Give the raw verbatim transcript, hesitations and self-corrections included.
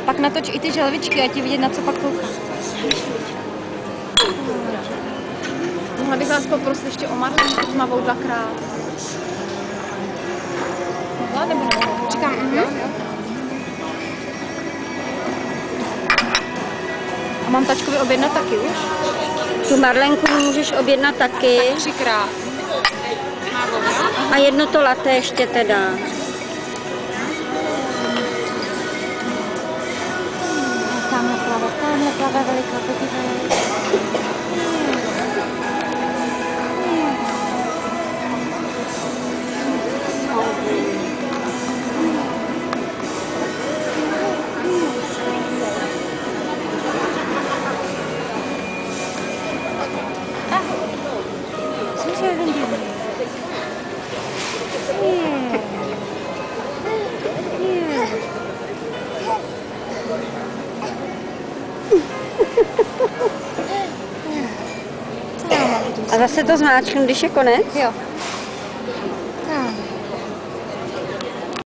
Pak natoč i ty želvičky, ať je vidět, na co pak koukám. Mohla bych vás poprosit ještě o marlínku tmavou dvakrát. Mohla nebo nemohla? Říkám, mhm. A mám tačkovi objednat taky už? Tu marlenku můžeš objednat taky. Tak třikrát. A jedno to latte ještě teda. Tamhle plave, tamhle plave veliká, podívej. A zase to zmáčknu, když je konec? Jo. Tak.